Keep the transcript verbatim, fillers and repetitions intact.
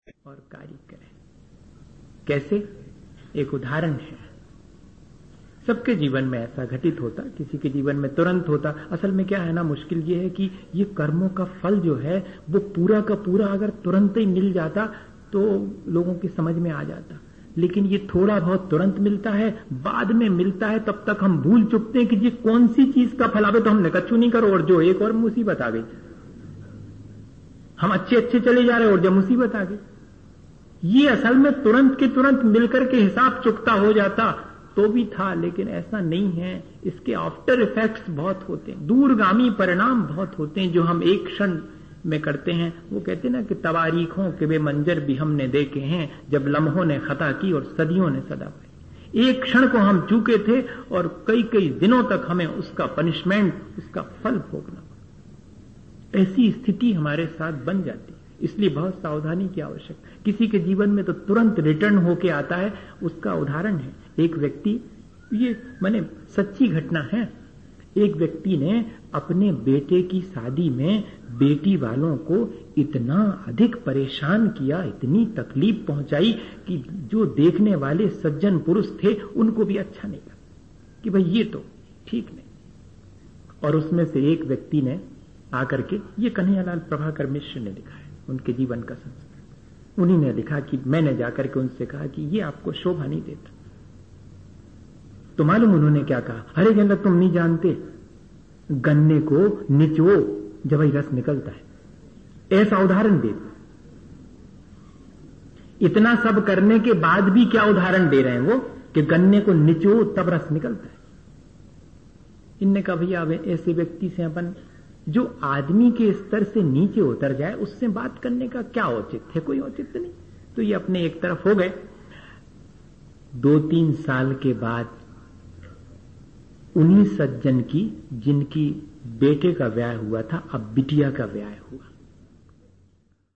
और कार्य करें। कैसे? एक उदाहरण है। सबके जीवन में ऐसा घटित होता, किसी के जीवन में तुरंत होता। असल में क्या है ना, मुश्किल ये है कि ये कर्मों का फल जो है वो पूरा का पूरा अगर तुरंत ही मिल जाता तो लोगों की समझ में आ जाता, लेकिन ये थोड़ा बहुत तुरंत मिलता है, बाद में मिलता है, तब तक हम भूल चुकते हैं कि ये कौन सी चीज का फल आवे तो हमने कच्चू नहीं करो, और जो एक और मुसीबत आ गई। हम अच्छे अच्छे चले जा रहे और जब मुसीबत आ गई। ये असल में तुरंत के तुरंत मिलकर के हिसाब चुकता हो जाता तो भी था, लेकिन ऐसा नहीं है। इसके आफ्टर इफेक्ट्स बहुत होते हैं, दूरगामी परिणाम बहुत होते हैं जो हम एक क्षण में करते हैं। वो कहते हैं ना कि तवारीखों के वे मंजर भी हमने देखे हैं, जब लम्हों ने खता की और सदियों ने सदा पाई। एक क्षण को हम चूके थे और कई कई दिनों तक हमें उसका पनिशमेंट, उसका फल भोगना। ऐसी स्थिति हमारे साथ बन जाती है, इसलिए बहुत सावधानी की आवश्यकता है। किसी के जीवन में तो तुरंत रिटर्न होके आता है। उसका उदाहरण है एक व्यक्ति, ये माने सच्ची घटना है। एक व्यक्ति ने अपने बेटे की शादी में बेटी वालों को इतना अधिक परेशान किया, इतनी तकलीफ पहुंचाई कि जो देखने वाले सज्जन पुरुष थे उनको भी अच्छा नहीं लगा कि भाई ये तो ठीक नहीं। और उसमें से एक व्यक्ति ने आकर के, ये कन्हैयालाल प्रभाकर मिश्र ने लिखा है उनके जीवन का संस्कार, उन्हीं ने लिखा कि मैंने जाकर के उनसे कहा कि ये आपको शोभा नहीं देता। तो मालूम उन्होंने क्या कहा? अरे जन तुम नहीं जानते, गन्ने को निचो जब ही रस निकलता है। ऐसा उदाहरण दे। इतना सब करने के बाद भी क्या उदाहरण दे रहे हैं वो कि गन्ने को निचो तब रस निकलता है। इनने कहा भैया ऐसे व्यक्ति से अपन, जो आदमी के स्तर से नीचे उतर जाए, उससे बात करने का क्या औचित्य है? कोई औचित्य नहीं। तो ये अपने एक तरफ हो गए। दो तीन साल के बाद उन्हीं सज्जन की, जिनकी बेटे का ब्याह हुआ था, अब बिटिया का ब्याह हुआ।